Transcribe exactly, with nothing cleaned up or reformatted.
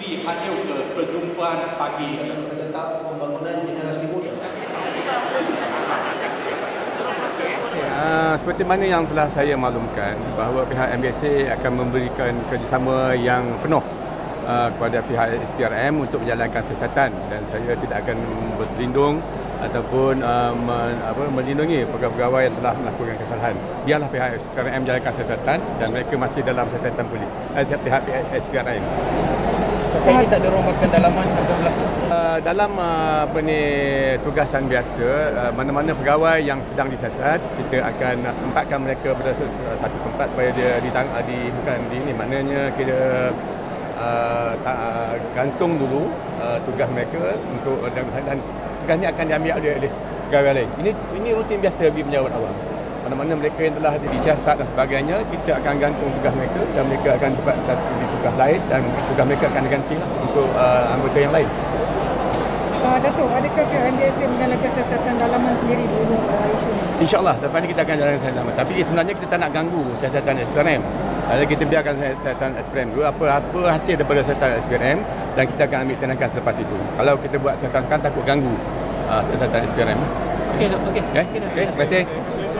dihadir ke perjumpaan pagi Akan tetap pembangunan generasi muda. Uh, seperti mana yang telah saya maklumkan bahawa pihak M B S A akan memberikan kerjasama yang penuh uh, kepada pihak S P R M untuk menjalankan siasatan, dan saya tidak akan berselindung ataupun uh, men, apa, melindungi pegawai-pegawai yang telah melakukan kesalahan. Biarlah pihak S P R M menjalankan siasatan dan mereka masih dalam siasatan polis, eh, pihak S P R M. Tapi ini tak ada rombakan dalaman atau berlaku? Uh, dalam uh, apa ni, tugasan biasa, uh, mana-mana pegawai yang sedang disiasat, kita akan uh, tempatkan mereka pada uh, satu tempat supaya dia ditang, uh, di bukan di ini, maknanya kita uh, ta, uh, gantung dulu uh, tugas mereka untuk uh, dan, dan tugas ini akan diambil oleh, oleh pegawai lain. Ini ini rutin biasa bagi penjawat awam. Mana-mana mereka yang telah disiasat dan sebagainya, kita akan gantung tugas mereka dan mereka akan dapat di tugas lain, dan tugas mereka akan digantilah untuk uh, anggota yang lain. Uh, Datuk, adakah pihak M B S A menjalankan siasatan dalaman sendiri di uh, isu ini? InsyaAllah, lepas ini kita akan jalankan siasatan dalaman. Tapi sebenarnya kita tak nak ganggu siasatan S P R M. Jadi kita biarkan siasatan S P R M dulu, apa, apa hasil daripada siasatan S P R M, dan kita akan ambil tindakan selepas itu. Kalau kita buat siasatan sekarang, takut ganggu uh, siasatan S P R M. Okey, okey. Okay? Okay? Terima kasih.